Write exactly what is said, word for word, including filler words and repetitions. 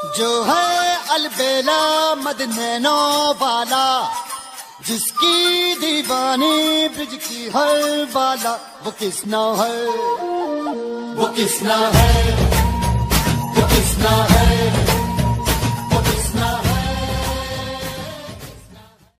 जो है अलबेला मद नैनो वाला, जिसकी दीवानी ब्रिज की हर वाला, वो किसना है, वो किसना है, वो किसना है।